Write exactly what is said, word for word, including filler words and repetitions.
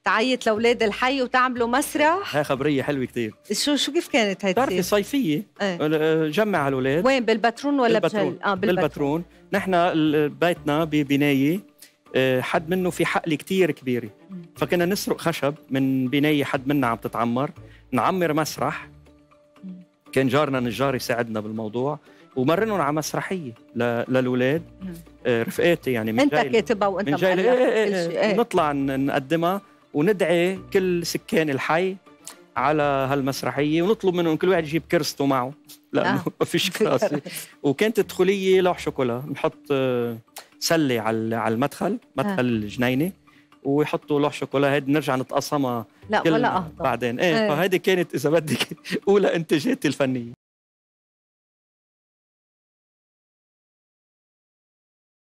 تعيط لاولاد الحي وتعملوا مسرح. هاي خبريه حلوه كثير. شو شو كيف كانت هاي بتعرفي صيفيه؟ ايه؟ جمع الاولاد. وين بالبترون ولا بالبترون؟ بجل؟ اه بالبترون, بالبترون. نحن بيتنا ببنايه حد منه في حقل كتير كبيره، فكنا نسرق خشب من بنايه حد منا عم تتعمر، نعمر مسرح. كان جارنا نجار يساعدنا بالموضوع، ومرنهم على مسرحيه للاولاد. رفقاتي يعني من انت جاي كاتبها وانت من جاي ايه ايه ايه نطلع نقدمها وندعي كل سكان الحي على هالمسرحيه، ونطلب منهم كل واحد يجيب كرسته معه لانه ما فيش كراسي. وكانت تدخليه لوح شوكولا، نحط سله على على المدخل، مدخل الجنينه، ويحطوا لوح شوكولا. هيدي نرجع نتقسمها لا ولا أهضم بعدين. ايه, ايه. فهيدي كانت اذا بدك اولى انتاجاتي الفنيه.